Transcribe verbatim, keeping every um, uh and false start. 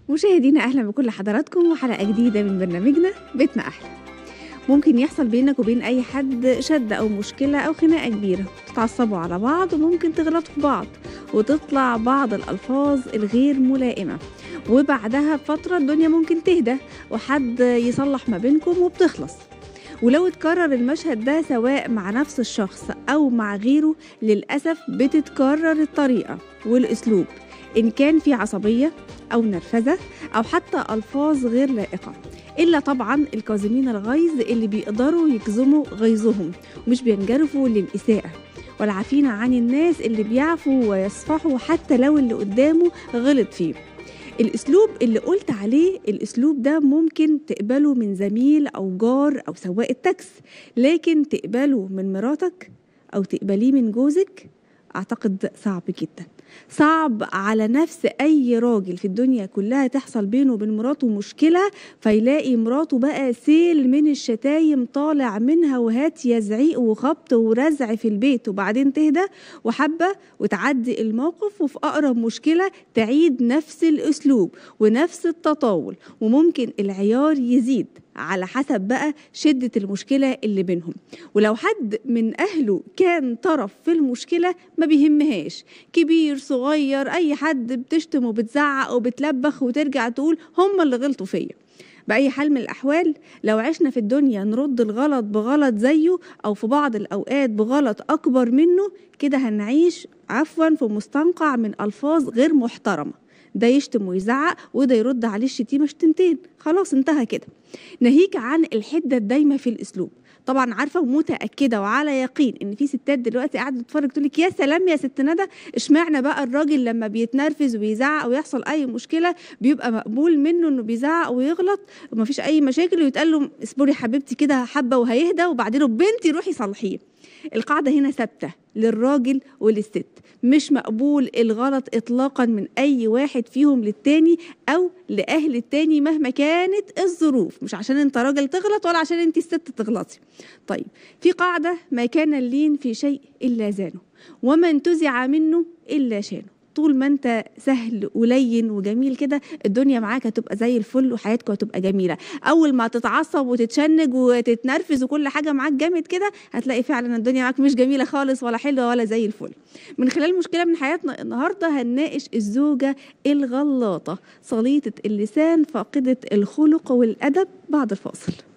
مشاهدينا أهلا بكل حضراتكم وحلقة جديدة من برنامجنا بيتنا أحلى. ممكن يحصل بينك وبين أي حد شد أو مشكلة أو خناقة كبيرة، تتعصبوا على بعض وممكن تغلطوا في بعض وتطلع بعض الألفاظ الغير ملائمة، وبعدها بفترة الدنيا ممكن تهدى وحد يصلح ما بينكم وبتخلص. ولو اتكرر المشهد ده سواء مع نفس الشخص أو مع غيره، للأسف بتتكرر الطريقة والأسلوب، إن كان في عصبية أو نرفزة أو حتى ألفاظ غير لائقة، إلا طبعا الكاظمين الغيظ اللي بيقدروا يكظموا غيظهم ومش بينجرفوا للإساءة، والعافين عن الناس اللي بيعفوا ويصفحوا حتى لو اللي قدامه غلط فيه. الأسلوب اللي قلت عليه، الأسلوب ده ممكن تقبله من زميل أو جار أو سواق التاكس، لكن تقبله من مراتك أو تقبليه من جوزك أعتقد صعب جدا. صعب على نفس أي راجل في الدنيا كلها تحصل بينه وبين مراته مشكلة فيلاقي مراته بقى سيل من الشتايم طالع منها وهات يا زعيق وخبط ورزع في البيت، وبعدين تهدى وحبة وتعدي الموقف وفي أقرب مشكلة تعيد نفس الأسلوب ونفس التطاول، وممكن العيار يزيد على حسب بقى شدة المشكلة اللي بينهم. ولو حد من أهله كان طرف في المشكلة ما بيهمهاش، كبير صغير أي حد بتشتم وبتزعق وبتلبخ وترجع تقول هم اللي غلطوا فيا. بأي حال من الأحوال لو عشنا في الدنيا نرد الغلط بغلط زيه أو في بعض الأوقات بغلط أكبر منه، كده هنعيش عفوا في مستنقع من ألفاظ غير محترمة، ده يشتم ويزعق وده يرد عليه الشتيمة شتمتين، خلاص انتهى كده. ناهيك عن الحدة الدايمة في الأسلوب. طبعا عارفة ومتأكدة وعلى يقين ان في ستات دلوقتي قاعدة تتفرج تقولك يا سلام يا ست ندى، اشمعنى بقى الراجل لما بيتنرفز ويزعق ويحصل اي مشكلة بيبقى مقبول منه انه بيزعق ويغلط ومفيش اي مشاكل ويتقال له اصبري حبيبتي كده حبة وهيهدى وبعدين بنتي روحي صلحيه. القاعدة هنا ثابتة للراجل وللست، مش مقبول الغلط اطلاقا من اي واحد فيهم للتاني او لاهل التاني مهما كانت الظروف، مش عشان انت راجل تغلط ولا عشان انت الست تغلطي. طيب في قاعدة ما كان اللين في شيء الا زانه وما انتزع منه الا شانه. طول ما انت سهل ولين وجميل كده الدنيا معاك هتبقى زي الفل وحياتك هتبقى جميلة. اول ما تتعصب وتتشنج وتتنرفز وكل حاجة معاك جامد كده هتلاقي فعلا الدنيا معاك مش جميلة خالص ولا حلوة ولا زي الفل. من خلال مشكلة من حياتنا النهاردة هنناقش الزوجة الغلاطة صليطة اللسان فاقدة الخلق والأدب بعد الفاصل.